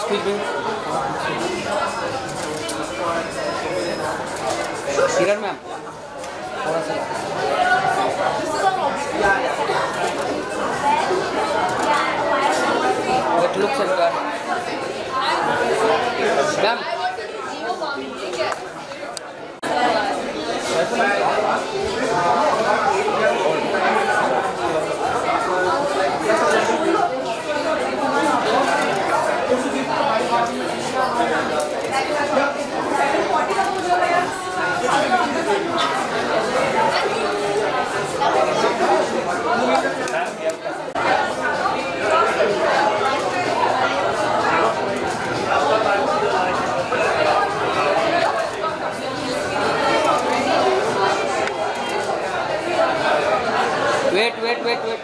Excuse me. किरण ma'am थोड़ा सा It looks like that. Ma'am. Wait.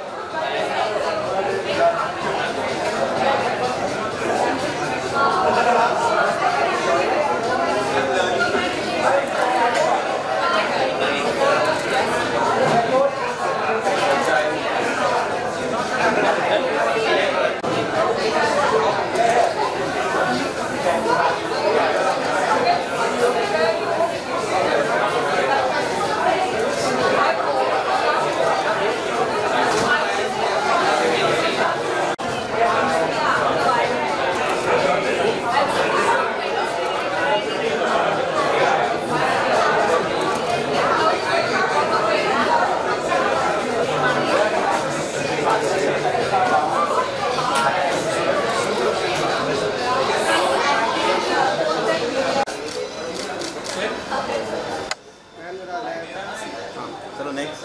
चलो नेक्स्ट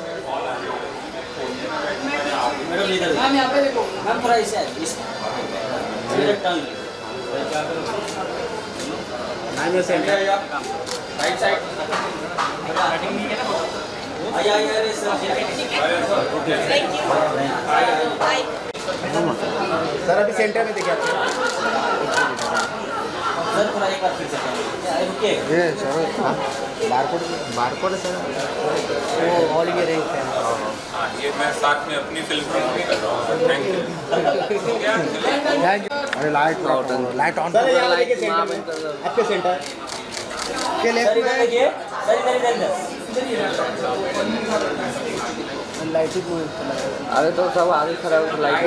मैम यहाँ पे देखो मैम थोड़ा इसे ma'am centre right side sir अभी सेंटर में देखिए सर थोड़ा एक बार फिर से रुकिए ये सर बारकोड है सर वो ऑल ये रैंक है ये मैं साथ में अपनी फिल्म प्रमोट कर रहा हूँ थैंक यू अरे लाइट ऑन सर यहाँ देखिए सेंटर में आपके सेंटर के लेफ्ट में देखिए सर इधर लाइट को अरे तो सब आगे खड़ा हो light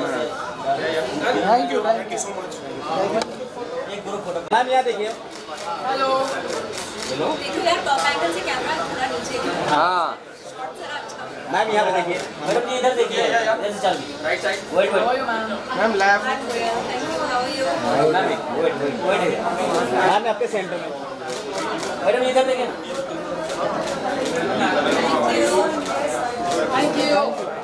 thank you so much एक ग्रुप फोटो मैम यहाँ देखिए हेलो देखो यार टॉप एंगल से कैमरा थोड़ा नीचे हाँ मैम यहाँ पे देखिए मैडम जी इधर देखिए इधर से चल right side wait ma'am left thank you how are you ma'am wait ma'am आपके सेंटर में मैडम इधर देखिए थैंक यू